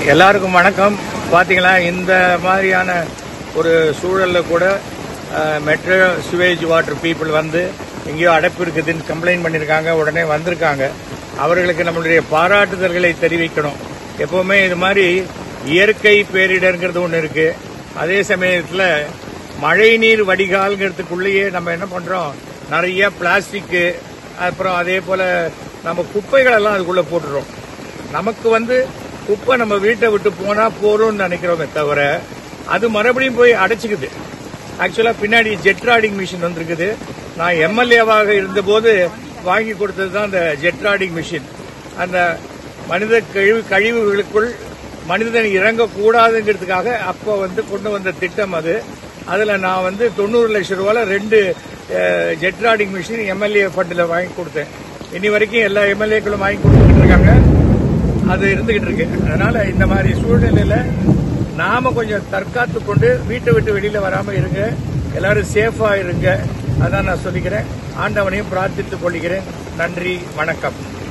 எல்லாருக்கும் வணக்கம். பாத்தீங்களா, இந்த மாதிரியான ஒரு சூழல்ல கூட மெட்ரோ சுவேஜ் வாட்டர் பீப்புள் வந்து எங்கேயோ அடைப்பு இருக்குதுன்னு கம்ப்ளைண்ட் பண்ணியிருக்காங்க. உடனே வந்திருக்காங்க. அவர்களுக்கு நம்மளுடைய பாராட்டுதல்களை தெரிவிக்கணும். எப்பவுமே இது மாதிரி இயற்கை பேரிடர்ங்கிறது ஒன்று இருக்கு. அதே சமயத்தில் மழை நீர் வடிகால்ங்கிறதுக்குள்ளேயே நம்ம என்ன பண்றோம், நிறைய பிளாஸ்டிக்கு, அப்புறம் அதே போல நம்ம குப்பைகள் எல்லாம் அதுக்குள்ள போட்டுறோம். நமக்கு குப்பை நம்ம வீட்டை விட்டு போனா போறோம்னு நினைக்கிறோமே தவிர அது மறுபடியும் போய் அடைச்சிக்குது. ஆக்சுவலா பின்னாடி ஜெட் ராடிங் மிஷின் வந்திருக்குது. நான் எம்எல்ஏவாக இருந்தபோது வாங்கி கொடுத்தது தான் அந்த ஜெட் ராடிங் மிஷின். அந்த மனித கழிவுகளுக்குள் மனிதன் இறங்கக்கூடாதுங்கிறதுக்காக அப்போ கொண்டு வந்த திட்டம் அது. அதுல நான் 90 லட்சம் ரூபாயில 2 ஜெட் ராடிங் மிஷின் எம்எல்ஏ ஃபண்டில் வாங்கி கொடுத்தேன். இனி வரைக்கும் எல்லா எம்எல்ஏக்களும் வாங்கி கொடுத்துட்டு இருக்காங்க. அது இருந்துகிட்டு இருக்கு. அதனால இந்த மாதிரி சூழ்நிலையில நாம கொஞ்சம் தற்காத்து கொண்டு வீட்டை விட்டு வெளியில வராம இருங்க. எல்லாரும் சேஃபா இருங்க. அதான் நான் சொல்லிக்கிறேன். ஆண்டவனையும் பிரார்த்தித்துக் கொள்கிறேன். நன்றி, வணக்கம்.